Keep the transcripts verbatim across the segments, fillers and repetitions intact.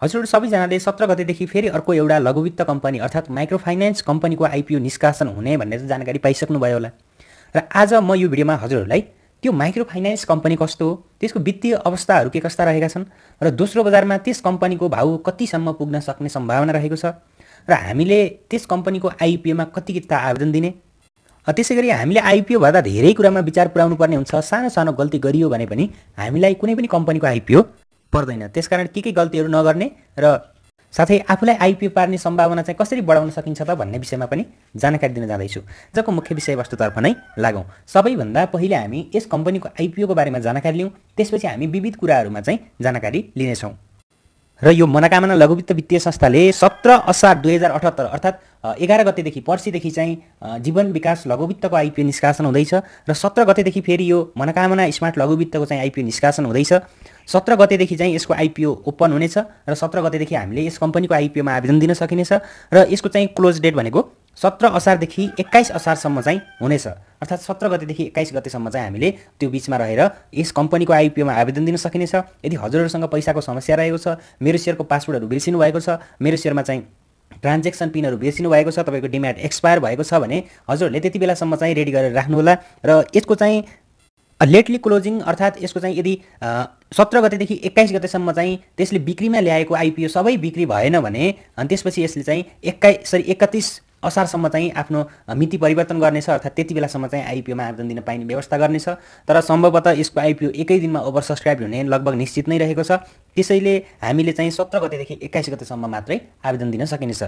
हजुर सबैजनाले सत्र गतेदेखि फेरि अर्को एउटा लघुवित्त कम्पनी अर्थात् माइक्रो फाइनेन्स कम्पनीको आइपिओ निष्कासन हुने भन्ने चाहिँ जानकारी पाइसक्नुभयो होला र आज म यो भिडियोमा हजुरहरूलाई त्यो माइक्रो फाइनेन्स कम्पनी कस्तो हो, त्यसको वित्तीय अवस्थाहरू के कस्ता रहेका छन् र दोस्रो बजारमा त्यस कम्पनीको भाउ कतिसम्म पुग्न सक्ने सम्भावना रहेको छ र हामीले त्यस कम्पनीको आइपिओमा कति किता आवेदन दिने, त्यसै गरी हामीले आइपिओ भर्दा धेरै कुरामा विचार पुर्याउनु पर्ने हुन्छ। सानो सानो गल्ती गरियो भने पनि हामीलाई कुनै पनि कम्पनीको आइपिओ पर्दैन, त्यसकारण के के गल्तीहरू नगर्ने र साथै आफूलाई आइपिओ पार्ने सम्भावना चाहिँ कसरी बढाउन सकिन्छ त भन्ने विषयमा पनि जानकारी दिन जाँदैछु। जसको मुख्य विषयवस्तुतर्फ नै लागौँ। सबैभन्दा पहिले हामी यस कम्पनीको आइपिओको बारेमा जानकारी लिउँ, त्यसपछि हामी विविध कुराहरूमा चाहिँ जानकारी लिनेछौँ। र यो मनोकामना लघुवित्त वित्तीय संस्थाले सत्र असार दुई हजार अठहत्तर अर्थात् एघार गतेदेखि पर्सिदेखि चाहिँ जीवन विकास लघुवित्तको आइपिओ निष्कासन हुँदैछ र सत्र गतेदेखि फेरि यो मनोकामना स्मार्ट लघुवित्तको चाहिँ आइपिओ निष्कासन हुँदैछ। सत्र गतेदेखि चाहिँ यसको आइपिओ ओपन हुनेछ र सत्र गतेदेखि हामीले यस कम्पनीको आइपिओमा आवेदन दिन सकिनेछ र यसको चाहिँ क्लोज डेट भनेको सत्र असारदेखि एक्काइस असारसम्म चाहिँ हुनेछ। अर्थात् सत्र गतेदेखि एक्काइस गतेसम्म चाहिँ हामीले त्यो बिचमा रहेर यस कम्पनीको आइपिओमा आवेदन दिन सकिनेछ। यदि हजुरहरूसँग पैसाको समस्या रहेको छ, मेरो सेयरको पासवर्डहरू बिर्सिनु भएको छ, मेरो सेयरमा चाहिँ ट्रान्जेक्सन पिनहरू बिर्सिनु भएको छ, तपाईँको डिम्याट एक्सपायर भएको छ भने हजुरहरूले त्यति बेलासम्म चाहिँ रेडी गरेर राख्नुहोला। र यसको चाहिँ लेटली क्लोजिङ अर्थात् यसको चाहिँ यदि सत्र गतेदेखि एक्काइस गतेसम्म चाहिँ त्यसले बिक्रीमा ल्याएको आइपिओ सबै बिक्री भएन भने अनि त्यसपछि यसले चाहिँ एक्काइस सरी एकतिस असारसम्म चाहिँ आफ्नो मिति परिवर्तन गर्नेछ। अर्थात् त्यति बेलासम्म चाहिँ आइपिओमा आवेदन दिन पाइने व्यवस्था गर्नेछ। तर सम्भवतः यसको आइपिओ एकै दिनमा ओभर सब्सक्राइब हुने लगभग निश्चित नै रहेको छ। त्यसैले हामीले चाहिँ सत्र गतेदेखि एक्काइस गतेसम्म मात्रै आवेदन दिन सकिनेछ।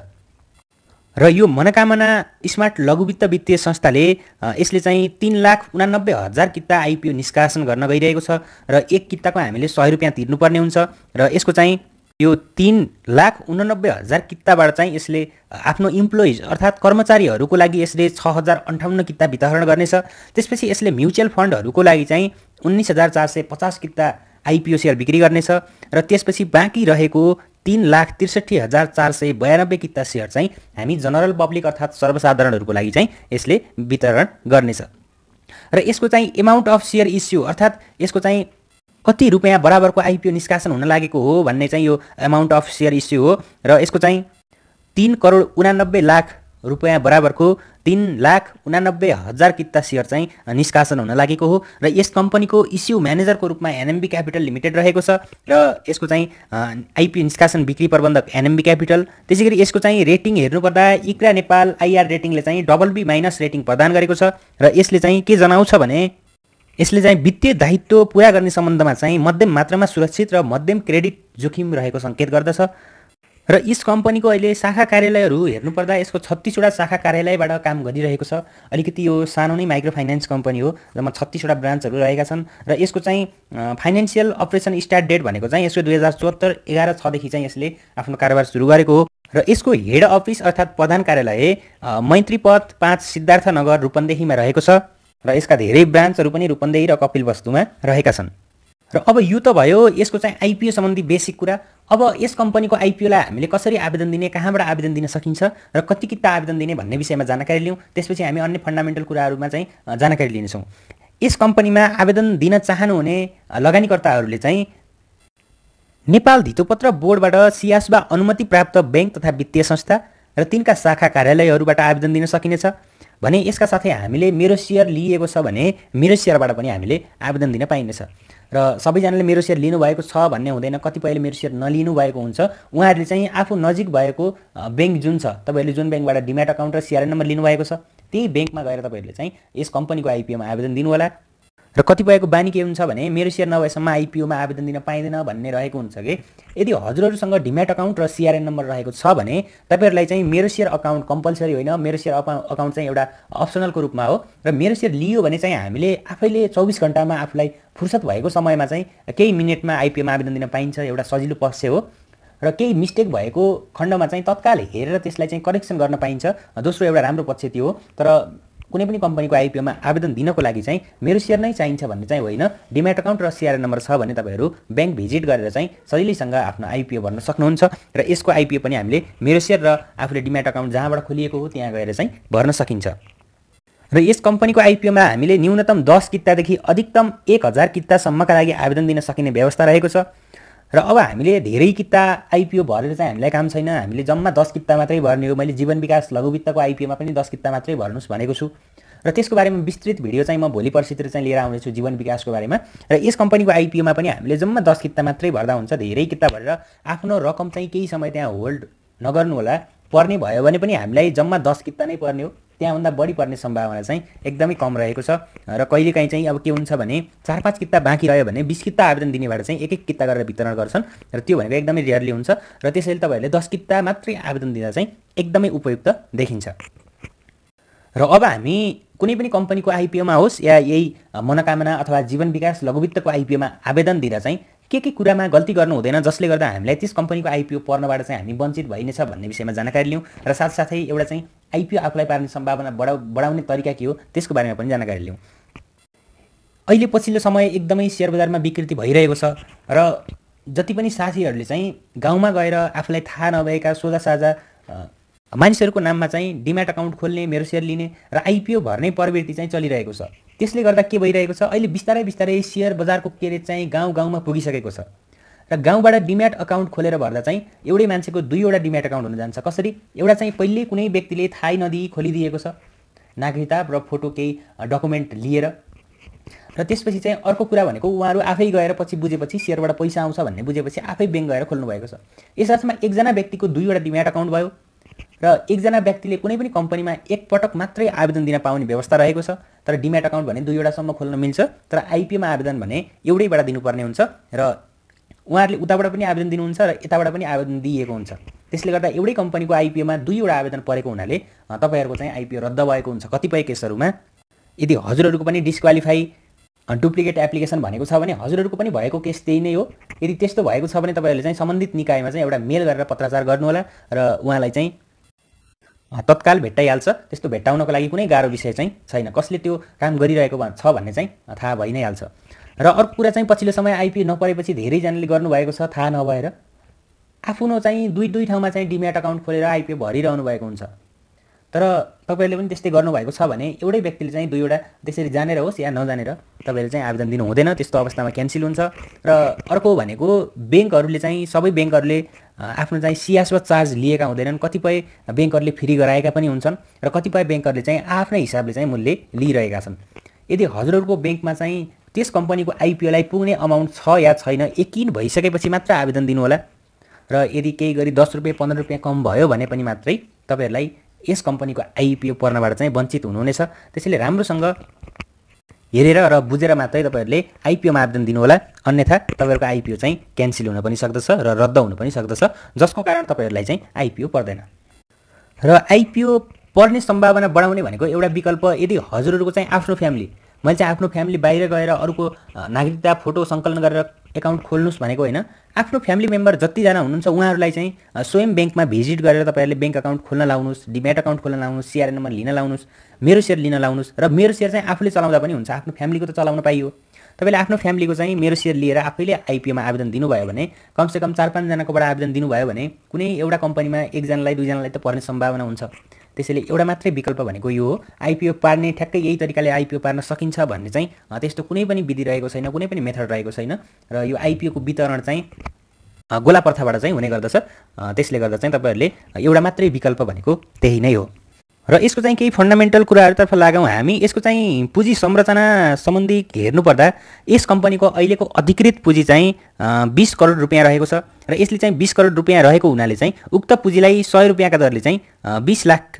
र यो मनोकामना स्मार्ट लघुवित्त वित्तीय संस्थाले यसले चाहिँ तीन लाख उनानब्बे हजार किता आइपिओ निष्कासन गर्न गइरहेको छ र एक किताको हामीले सय रुपियाँ तिर्नुपर्ने हुन्छ र यसको चाहिँ यो तीन लाख उनानब्बे हजार किताबाट चाहिँ यसले आफ्नो इम्प्लोइज अर्थात् कर्मचारीहरूको लागि यसले छ हजार अन्ठाउन्न किता वितरण गर्नेछ। त्यसपछि यसले म्युचुअल फन्डहरूको लागि चाहिँ उन्नाइस हजार चार सय पचास किता आइपिओ सेयर बिक्री गर्नेछ र त्यसपछि बाँकी रहेको तीन लाख त्रिसठी हजार चार सय बयानब्बे किता सेयर चाहिँ हामी जनरल पब्लिक अर्थात् सर्वसाधारणहरूको लागि चाहिँ यसले वितरण गर्नेछ। र यसको चाहिँ एमाउन्ट अफ सेयर इस्यु अर्थात् यसको चाहिँ कति रुपियाँ बराबरको आइपिओ निष्कासन हुन लागेको हो भन्ने चाहिँ यो एमाउन्ट अफ सेयर इस्यु हो र यसको चाहिँ तीन करोड उनानब्बे लाख रुपियाँ बराबरको तीन लाख उनानब्बे हजार किता सेयर चाहिँ निष्कासन हुन लागेको हो र यस कम्पनीको इस्यु म्यानेजरको रूपमा एनएमबी क्यापिटल लिमिटेड रहेको छ र यसको चाहिँ आइपिओ निष्कासन बिक्री प्रबन्धक एनएमबी क्यापिटल। त्यसै गरी यसको चाहिँ रेटिङ हेर्नुपर्दा इक्रा नेपाल आइआर रेटिङले चाहिँ डबल बी माइनस रेटिङ प्रदान गरेको छ र यसले चाहिँ के जनाउँछ भने यसले चाहिँ वित्तीय दायित्व पुरा गर्ने सम्बन्धमा चाहिँ मध्यम मात्रामा सुरक्षित र मध्यम क्रेडिट जोखिम रहेको सङ्केत गर्दछ। र यस कम्पनीको अहिले शाखा कार्यालयहरू हेर्नुपर्दा यसको छत्तीसवटा शाखा कार्यालयबाट काम गरिरहेको छ। अलिकति यो सानो नै माइक्रो फाइनेन्स कम्पनी हो, जम्मा छत्तीसवटा ब्रान्चहरू रहेका छन् र यसको चाहिँ फाइनेन्सियल अपरेसन स्टार्ट डेट भनेको चाहिँ यसको दुई हजार चौहत्तर एघार छदेखि चाहिँ यसले आफ्नो कारोबार सुरु गरेको हो र यसको हेड अफिस अर्थात् प्रधान कार्यालय मैत्री पथ पाँच सिद्धार्थ नगर रूपन्देहीमा रहेको छ र यसका धेरै ब्रान्चहरू पनि रूपन्देही र कपिलवस्तुमा रहेका छन्। र अब यो त भयो यसको चाहिँ आइपिओ सम्बन्धी बेसिक कुरा। अब यस कम्पनीको आइपिओलाई हामीले कसरी आवेदन दिने, कहाँबाट आवेदन दिन सकिन्छ र कति किता आवेदन दिने भन्ने विषयमा जानकारी लिउँ। त्यसपछि हामी अन्य फन्डामेन्टल कुराहरूमा चाहिँ जानकारी लिनेछौँ। यस कम्पनीमा आवेदन दिन चाहनुहुने लगानीकर्ताहरूले चाहिँ नेपाल धितोपत्र बोर्डबाट सियासबा अनुमति प्राप्त बैंक तथा वित्तीय संस्था र तिनका शाखा कार्यालयहरूबाट आवेदन दिन सकिनेछ भने यसका साथै हामीले मेरो सेयर लिएको छ भने मेरो सेयरबाट पनि हामीले आवेदन दिन पाइनेछ। र सबैजनाले मेरो सेयर लिनुभएको छ भन्ने हुँदैन, कतिपयले मेरो सेयर नलिनु भएको हुन्छ। उहाँहरूले चाहिँ आफू नजिक भएको ब्याङ्क जुन छ, तपाईँहरूले जुन ब्याङ्कबाट डिम्याट अकाउन्ट र सिआरएन नम्बर लिनुभएको छ त्यही ब्याङ्कमा गएर तपाईँहरूले चाहिँ यस कम्पनीको आइपिओमा आवेदन दिनु होला। र कतिपयको बानी के हुन्छ भने मेरो सेयर नभएसम्म आइपिओमा आवेदन दिन पाइँदैन भन्ने रहेको हुन्छ कि यदि हजुरहरूसँग डिम्याट अकाउन्ट र सिआरएन नम्बर रहेको छ भने तपाईँहरूलाई चाहिँ मेरो सेयर अकाउन्ट कम्पलसरी होइन, मेरो सेयर अकाउन्ट चाहिँ एउटा अप्सनलको रूपमा हो र मेरो सेयर लियो भने चाहिँ हामीले आफैले चौबिस घन्टामा आफूलाई फुर्सद भएको समयमा चाहिँ केही मिनटमा आइपिओमा आवेदन दिन पाइन्छ। एउटा सजिलो पक्ष हो र केही मिस्टेक भएको खण्डमा चाहिँ तत्काल हेरेर त्यसलाई चाहिँ करेक्सन गर्न पाइन्छ। दोस्रो एउटा राम्रो पक्ष त्यो हो। तर कुनै पनि कम्पनीको आइपिओमा आवेदन दिनको लागि चाहिँ मेरो सेयर नै चाहिन्छ भन्ने चाहिँ होइन। डिम्याट अकाउन्ट र सिआरएन नम्बर छ भने तपाईँहरू ब्याङ्क भिजिट गरेर चाहिँ सजिलैसँग आफ्नो आइपिओ भर्न सक्नुहुन्छ र यसको आइपिओ पनि हामीले मेरो सेयर र आफूले डिम्याट अकाउन्ट जहाँबाट खोलिएको हो त्यहाँ गएर चाहिँ भर्न सकिन्छ। र यस कम्पनीको आइपिओमा हामीले न्यूनतम दस कितादेखि अधिकतम एक हजार कितासम्मका लागि आवेदन दिन सकिने व्यवस्था रहेको छ। र अब हामीले धेरै किता आइपिओ भरेर चाहिँ हामीलाई काम छैन, हामीले जम्मा दस किता मात्रै भर्ने हो, मैले जीवन विकास लघु वित्तको आइपिओमा पनि दस किता मात्रै भर्नुस् भनेको छु र त्यसको बारेमा विस्तृत भिडियो चाहिँ म भोलि पर्सितिर चाहिँ लिएर आउनेछु जीवन विकासको बारेमा। र यस कम्पनीको आइपिओमा पनि हामीले जम्मा दस किता मात्रै भर्दा हुन्छ, धेरै किता भरेर आफ्नो रकम चाहिँ केही समय त्यहाँ होल्ड नगर्नु होला। पर्ने भयो भने पनि हामीलाई जम्मा दस किता नै पर्ने हो, त्यहाँभन्दा बढी पर्ने सम्भावना चाहिँ एकदमै कम रहेको छ। र कहिलेकाहीँ चाहिँ अब के हुन्छ भने चार पाँच किता बाँकी रह्यो भने बिस किता आवेदन दिनेबाट चाहिँ एक एक किता गरेर वितरण गर्छन् र त्यो भनेको एकदमै रेयरली हुन्छ र त्यसैले तपाईँहरूले दस किता मात्रै आवेदन दिँदा चाहिँ एकदमै उपयुक्त देखिन्छ। र अब हामी कुनै पनि कम्पनीको आइपिओमा होस् या यही मनोकामना अथवा जीवन विकास लघु वित्तको आइपिओमा आवेदन दिँदा चाहिँ के के कुरामा गल्ती गर्नु हुँदैन जसले गर्दा हामीलाई त्यस कम्पनीको आइपिओ पर्नबाट चाहिँ हामी वञ्चित भइनेछ भन्ने विषयमा जानकारी लिउँ र साथसाथै एउटा चाहिँ आइपिओ आफूलाई पार्ने सम्भावना बढाउ बढाउने तरिका के हो त्यसको बारेमा पनि जानकारी लिउँ। अहिले पछिल्लो समय एकदमै सेयर बजारमा विकृति भइरहेको छ र जति पनि साथीहरूले चाहिँ गाउँमा गएर आफूलाई थाहा नभएका सोझा साझा मानिसहरूको नाममा चाहिँ डिम्याट अकाउन्ट खोल्ने, मेरो सेयर लिने र आइपिओ भर्ने प्रवृत्ति चाहिँ चलिरहेको छ। त्यसले गर्दा के भइरहेको छ, अहिले बिस्तारै बिस्तारै सेयर बजारको केरेट चाहिँ गाउँ गाउँमा पुगिसकेको छ र गाउँबाट डिम्याट अकाउन्ट खोलेर भर्दा चाहिँ एउटै मान्छेको दुईवटा डिम्याट अकाउन्ट हुन जान्छ। कसरी? एउटा चाहिँ पहिले कुनै व्यक्तिले थाहै नदिई खोलिदिएको छ, नागरिकता र फोटो केही डकुमेन्ट लिएर, र त्यसपछि चाहिँ अर्को कुरा भनेको उहाँहरू आफै गएर पछि बुझेपछि सेयरबाट पैसा आउँछ भन्ने बुझेपछि आफै ब्याङ्क गएर खोल्नु भएको छ। यस अर्थमा एकजना व्यक्तिको दुईवटा डिम्याट अकाउन्ट भयो र एकजना व्यक्तिले कुनै पनि कम्पनीमा एकपटक मात्रै आवेदन दिन पाउने व्यवस्था रहेको छ। तर डिम्याट अकाउन्ट भने दुईवटासम्म खोल्न मिल्छ, तर आइपिओमा आवेदन भने एउटैबाट दिनुपर्ने हुन्छ र उहाँहरूले उताबाट पनि आवेदन दिनुहुन्छ र यताबाट पनि आवेदन दिएको हुन्छ। त्यसले गर्दा एउटै कम्पनीको आइपिओमा दुईवटा आवेदन परेको हुनाले तपाईँहरूको चाहिँ आइपिओ रद्द भएको हुन्छ कतिपय केसहरूमा। यदि हजुरहरूको पनि डिस्क्वालिफाई डुप्लिकेट एप्लिकेसन भनेको छ भने हजुरहरूको पनि भएको केस त्यही नै हो। यदि त्यस्तो भएको छ भने तपाईँहरूले चाहिँ सम्बन्धित निकायमा चाहिँ एउटा मेल गरेर पत्राचार गर्नुहोला र उहाँलाई चाहिँ तत्काल भेट्टाइहाल्छ। त्यस्तो भेट्टाउनको लागि कुनै गाह्रो विषय चाहिँ छैन, कसले त्यो काम गरिरहेको छ भन्ने चाहिँ थाहा भइ नै हाल्छ। र अर्को कुरा चाहिँ पछिल्लो समय आइपिओ नपरेपछि धेरैजनाले गर्नुभएको छ थाहा नभएर आफ्नो चाहिँ दुई दुई ठाउँमा चाहिँ डिम्याट अकाउन्ट खोलेर आइपिओ भरिरहनु भएको हुन्छ। तर तपाईँहरूले पनि त्यस्तै गर्नुभएको छ भने एउटै व्यक्तिले चाहिँ दुईवटा त्यसरी जानेर होस् या नजानेर तपाईँहरूले चाहिँ आवेदन दिनु हुँदैन, त्यस्तो अवस्थामा क्यान्सल हुन्छ। र अर्को भनेको ब्याङ्कहरूले चाहिँ सबै ब्याङ्कहरूले आफ्नो चाहिँ सियासवत चार्ज लिएका हुँदैनन्, कतिपय ब्याङ्कहरूले फ्री गराएका पनि हुन्छन् र कतिपय ब्याङ्कहरूले चाहिँ आफ्नै हिसाबले चाहिँ मूल्य लिइरहेका छन्। यदि हजुरहरूको ब्याङ्कमा चाहिँ त्यस कम्पनीको आइपिओलाई पुग्ने अमाउन्ट छ या छैन यकिन भइसकेपछि मात्र आवेदन दिनु होला र यदि केही गरी दस रुपियाँ पन्ध्र रुपियाँ कम भयो भने पनि मात्रै तपाईँहरूलाई यस कम्पनीको आइपिओ पर्नबाट चाहिँ वञ्चित हुनुहुनेछ। त्यसैले राम्रोसँग हेरेर र बुझेर मात्रै तपाईँहरूले आइपिओमा आवेदन दिनु होला, अन्यथा तपाईँहरूको आइपिओ चाहिँ क्यान्सल हुन पनि सक्दछ र रद्द हुन पनि सक्दछ, जसको कारण तपाईँहरूलाई चाहिँ आइपिओ पर्दैन। र आइपिओ पर्ने सम्भावना बढाउने भनेको एउटा विकल्प, यदि हजुरहरूको चाहिँ आफ्नो फ्यामिली, मैले चाहिँ आफ्नो फ्यामिली बाहिर गएर अरूको नागरिकता फोटो सङ्कलन गरेर एकाउन्ट खोल्नुहोस् भनेको होइन, आफ्नो फ्यामिली मेम्बर जतिजना हुनुहुन्छ उहाँहरूलाई चाहिँ स्वयं ब्याङ्कमा भिजिट गरेर तपाईँहरूले ब्याङ्क अकाउन्ट खोल्न लाउनुहोस्, डिम्याट अकाउन्ट खोल्न लाउनुहोस्, सिआर नम्बर लिन लाउनुहोस्, मेरो सेयर लिन लाउनुहोस्। र मेरो सेयर चाहिँ आफूले चलाउँदा पनि हुन्छ, आफ्नो फ्यामिलीको त चलाउन पाइयो। तपाईँले आफ्नो फ्यामिलीको चाहिँ मेरो सेयर लिएर आफैले आइपिओमा आवेदन दिनुभयो भने कमसेकम चार पाँचजनाकोबाट आवेदन दिनुभयो भने कुनै एउटा कम्पनीमा एकजनालाई दुईजनालाई त पर्ने सम्भावना हुन्छ। त्यसैले एउटा मात्रै विकल्प भनेको यो हो, आइपिओ पार्ने ठ्याक्कै यही तरिकाले आइपिओ पार्न सकिन्छ भन्ने चाहिँ त्यस्तो कुनै पनि विधि रहेको छैन, कुनै पनि मेथड रहेको छैन र यो आइपिओको वितरण चाहिँ गोला प्रथाबाट चाहिँ हुने गर्दछ। त्यसले गर्दा चाहिँ तपाईँहरूले एउटा मात्रै विकल्प भनेको त्यही नै हो। र यसको चाहिँ केही फन्डामेन्टल कुराहरूतर्फ लागौँ हामी। यसको चाहिँ पुँजी संरचना सम्बन्धी हेर्नुपर्दा यस कम्पनीको अहिलेको अधिकृत पुँजी चाहिँ बीस करोड रुपियाँ रहेको छ र यसले चाहिँ बीस करोड रुपियाँ रहेको हुनाले चाहिँ उक्त पुँजीलाई सय रुपियाँका दरले चाहिँ बीस लाख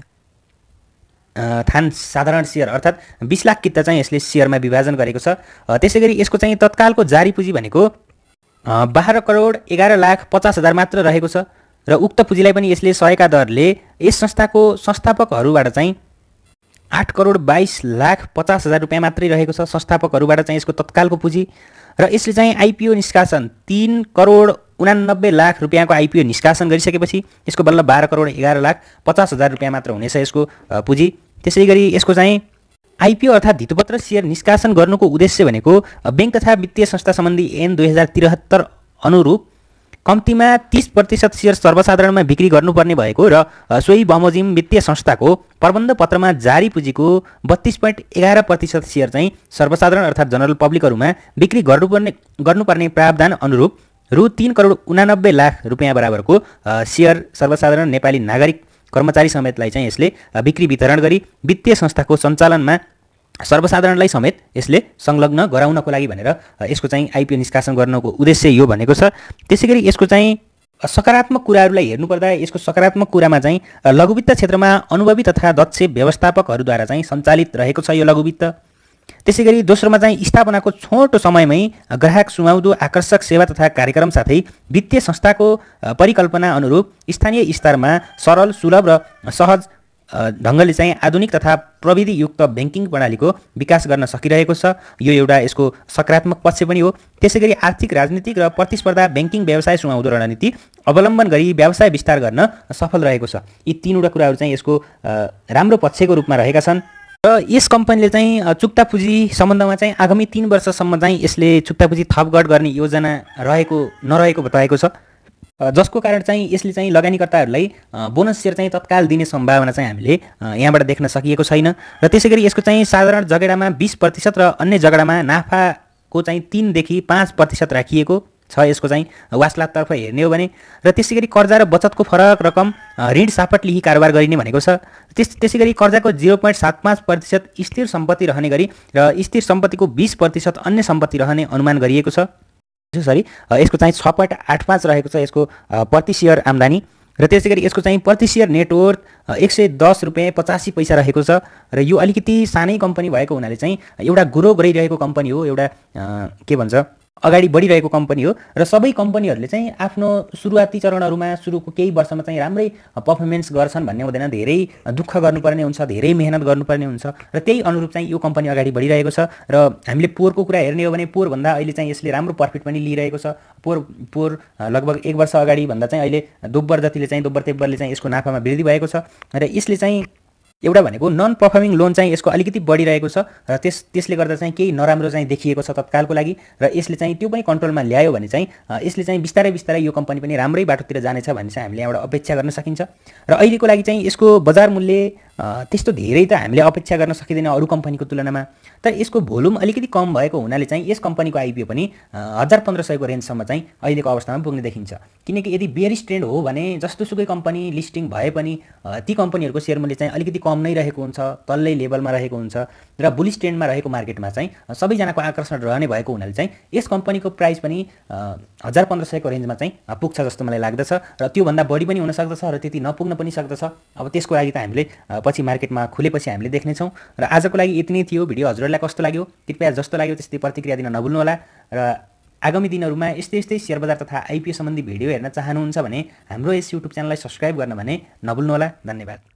थान साधारण सेयर अर्थात् बीस लाख किता चाहिँ यसले सेयरमा विभाजन गरेको छ। त्यसै गरी यसको चाहिँ तत्कालको जारी पुँजी भनेको बाह्र करोड एघार लाख पचास हजार मात्र रहेको छ र उक्त पुँजीलाई पनि यसले सयका दरले यस संस्थाको संस्थापकहरूबाट चाहिँ आठ करोड बाइस लाख पचास हजार रुपियाँ मात्रै रहेको छ संस्थापकहरूबाट चाहिँ यसको तत्कालको पुँजी। र यसले चाहिँ आइपिओ निष्कासन तीन करोड उनानब्बे लाख रुपियाँको आइपिओ निष्कासन गरिसकेपछि यसको बल्ल बाह्र करोड एघार लाख पचास हजार रुपियाँ मात्र हुनेछ यसको पुँजी। त्यसै गरी यसको चाहिँ आइपिओ अर्थात् धितोपत्र सेयर निष्कासन गर्नुको उद्देश्य भनेको ब्याङ्क तथा वित्तीय संस्था सम्बन्धी ऐन दुई हजार त्रिहत्तर अनुरूप कम्तीमा तीस प्रतिशत सेयर सर्वसाधारणमा बिक्री गर्नुपर्ने भएको र सोही बमोजिम वित्तीय संस्थाको प्रबन्ध पत्रमा जारी पुँजीको बत्तीस पोइन्ट एघार प्रतिशत सेयर चाहिँ सर्वसाधारण अर्थात् जनरल पब्लिकहरूमा बिक्री गर्नुपर्ने गर्नुपर्ने प्रावधान अनुरूप रु तीन करोड उनानब्बे लाख रुपियाँ बराबरको सेयर सर्वसाधारण नेपाली नागरिक कर्मचारी समेतलाई चाहिँ यसले बिक्री वितरण गरी वित्तीय संस्थाको सञ्चालनमा सर्वसाधारणलाई समेत यसले संलग्न गराउनको लागि भनेर यसको चाहिँ आइपिओ निष्कासन गर्नको उद्देश्य यो भनेको छ। त्यसैगरी यसको चाहिँ सकारात्मक कुराहरूलाई हेर्नुपर्दा यसको सकारात्मक कुरामा चाहिँ लघुवित्त क्षेत्रमा अनुभवी तथा दक्ष व्यवस्थापकहरूद्वारा चाहिँ सञ्चालित रहेको छ यो लघुवित्त। त्यसैगरी दोस्रोमा चाहिँ स्थापनाको छोटो समयमै ग्राहक सुहाउँदो आकर्षक सेवा तथा कार्यक्रम साथै वित्तीय संस्थाको परिकल्पना अनुरूप स्थानीय स्तरमा सरल सुलभ र सहज ढङ्गले चाहिँ आधुनिक तथा प्रविधियुक्त ब्याङ्किङ प्रणालीको विकास गर्न सकिरहेको छ। यो एउटा यसको सकारात्मक पक्ष पनि हो। त्यसैगरी आर्थिक राजनीतिक र प्रतिस्पर्धा ब्याङ्किङ व्यवसाय सुहाउँदो रणनीति अवलम्बन गरी व्यवसाय विस्तार गर्न सफल रहेको छ। यी तीनवटा कुराहरू चाहिँ यसको राम्रो पक्षको रूपमा रहेका छन् र यस कम्पनीले चाहिँ चुक्ता पुँजी सम्बन्धमा चाहिँ आगामी तीन वर्षसम्म चाहिँ यसले चुक्ता पुँजी थपघट गर्ने योजना रहेको नरहेको बताएको छ, जसको कारण चाहिँ यसले चाहिँ लगानीकर्ताहरूलाई बोनस सेयर चाहिँ तत्काल दिने सम्भावना चाहिँ हामीले यहाँबाट देख्न सकिएको छैन। र त्यसैगरी यसको चाहिँ साधारण जगेडामा बिस प्रतिशत र अन्य जगेडामा नाफाको चाहिँ तीनदेखि पाँच प्रतिशत राखिएको छ यसको चाहिँ वासलातर्फ हेर्ने हो भने। र त्यसैगरी कर्जा र बचतको फरक रकम ऋण सापट लिई कारोबार गरिने भनेको छ। त्यस त्यसैगरी कर्जाको जिरो पोइन्ट सात पाँच प्रतिशत स्थिर सम्पत्ति रहने गरी र स्थिर सम्पत्तिको बिस प्रतिशत अन्य सम्पत्ति रहने अनुमान गरिएको छ। सरी यसको चाहिँ छ पोइन्ट आठ पाँच रहेको छ यसको प्रति सेयर आम्दानी। र त्यसै गरी यसको चाहिँ प्रति सेयर नेटवर्थ एक सय दस रुपियाँ पचासी पैसा रहेको छ। र यो अलिकति सानै कम्पनी भएको हुनाले चाहिँ एउटा ग्रो गरिरहेको कम्पनी हो, एउटा के भन्छ अगाडि बढिरहेको कम्पनी हो। र सबै कम्पनीहरूले चाहिँ आफ्नो सुरुवाती चरणहरूमा सुरुको केही वर्षमा चाहिँ राम्रै पर्फर्मेन्स गर्छन् भन्ने हुँदैन, धेरै दुःख गर्नुपर्ने हुन्छ, धेरै मेहनत गर्नुपर्ने हुन्छ। र त्यही अनुरूप चाहिँ यो कम्पनी अगाडि बढिरहेको छ। र हामीले पोहोरको कुरा हेर्ने हो भने पोहोरभन्दा अहिले चाहिँ यसले राम्रो प्रफिट पनि लिइरहेको छ। पोहोर पोहोर लगभग एक वर्ष अगाडि भन्दा चाहिँ अहिले दोब्बर जतिले चाहिँ दोब्बर तेब्बरले चाहिँ यसको नाफामा वृद्धि भएको छ। र यसले चाहिँ एउटा भनेको नन पर्फर्मिङ लोन चाहिँ यसको अलिकति बढिरहेको छ र त्यस त्यसले गर्दा चाहिँ केही नराम्रो चाहिँ देखिएको छ तत्कालको लागि। र यसले चाहिँ त्यो पनि कन्ट्रोलमा ल्यायो भने चाहिँ यसले चाहिँ बिस्तारै बिस्तारै यो कम्पनी पनि राम्रै बाटोतिर जानेछ भन्ने चाहिँ हामीले यहाँबाट अपेक्षा गर्न सकिन्छ। र अहिलेको लागि चाहिँ यसको बजार मूल्य त्यस्तो धेरै त हामीले अपेक्षा गर्न सकिँदैन अरू कम्पनीको तुलनामा, तर यसको भोल्युम अलिकति कम भएको हुनाले चाहिँ यस कम्पनीको आइपिओ पनि हजार पन्ध्र सयको रेन्जसम्म चाहिँ अहिलेको अवस्थामा पुग्ने देखिन्छ। किनकि यदि बेयरिश ट्रेन्ड हो भने जस्तोसुकै कम्पनी लिस्टिङ भए पनि ती कम्पनीहरूको सेयर मूल्य चाहिँ अलिकति कम नै रहेको हुन्छ, तल्लै लेभलमा रहेको हुन्छ। र बुलिश ट्रेन्डमा रहेको मार्केटमा चाहिँ सबैजनाको आकर्षण रहने भएको हुनाले चाहिँ यस कम्पनीको प्राइस पनि हजार पन्ध्र सयको रेन्जमा चाहिँ पुग्छ जस्तो मलाई लाग्दछ। र त्योभन्दा बढी पनि हुन सक्दछ र त्यति नपुग्न पनि सक्दछ। अब त्यसको लागि त हामीले पछि मार्केटमा खुलेपछि हामीले देख्नेछौँ। र आजको लागि यति नै थियो। भिडियो हजुरहरूलाई कस्तो लाग्यो कृपया जस्तो लाग्यो त्यस्तै प्रतिक्रिया दिन नभुल्नुहोला। र आगामी दिनहरूमा यस्तै यस्तै सेयर बजार तथा आइपिओ सम्बन्धी भिडियो हेर्न चाहनुहुन्छ भने हाम्रो यस युट्युब च्यानललाई सब्सक्राइब गर्न भने नभुल्नुहोला। धन्यवाद।